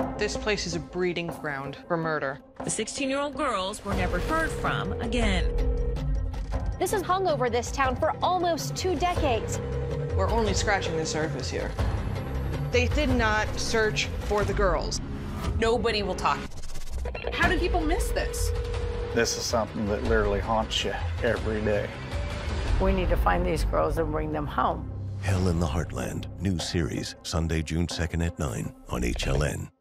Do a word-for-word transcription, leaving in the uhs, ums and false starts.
This place is a breeding ground for murder. The sixteen-year-old girls were never heard from again. This has hung over this town for almost two decades. We're only scratching the surface here. They did not search for the girls. Nobody will talk. How did people miss this? This is something that literally haunts you every day. We need to find these girls and bring them home. Hell in the Heartland, new series, Sunday, June second at nine on H L N.